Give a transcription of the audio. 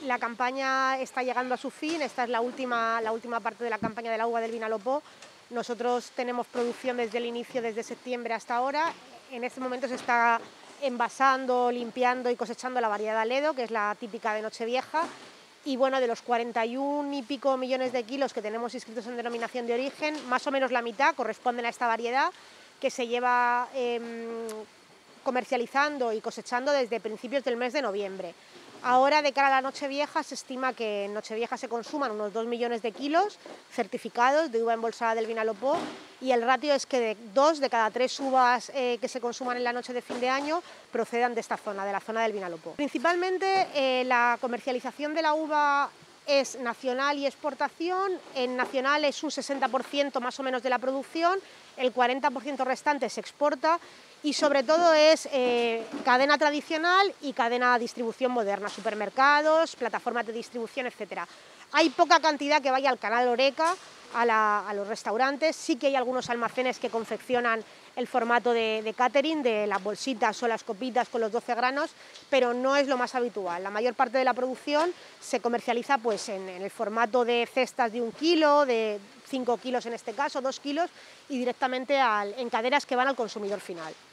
La campaña está llegando a su fin, esta es la última parte de la campaña de la uva del Vinalopó. Nosotros tenemos producción desde el inicio, desde septiembre hasta ahora. En este momento se está envasando, limpiando y cosechando la variedad Aledo, que es la típica de Nochevieja. Y bueno, de los 41 y pico millones de kilos que tenemos inscritos en denominación de origen, más o menos la mitad corresponden a esta variedad que se lleva comercializando y cosechando desde principios del mes de noviembre. Ahora, de cara a la Nochevieja, se estima que en Nochevieja se consuman unos 2 millones de kilos certificados de uva embolsada del Vinalopó, y el ratio es que de 2 de cada 3 uvas que se consuman en la noche de fin de año procedan de esta zona, de la zona del Vinalopó. Principalmente la comercialización de la uva es nacional y exportación. En nacional es un 60% más o menos de la producción, el 40% restante se exporta, y sobre todo es cadena tradicional y cadena de distribución moderna, supermercados, plataformas de distribución, etc. Hay poca cantidad que vaya al canal Horeca, a los restaurantes. Sí que hay algunos almacenes que confeccionan el formato de catering, de las bolsitas o las copitas con los 12 granos, pero no es lo más habitual. La mayor parte de la producción se comercializa pues, en el formato de cestas de 1 kilo, de 5 kilos en este caso, 2 kilos, y directamente en cadenas que van al consumidor final.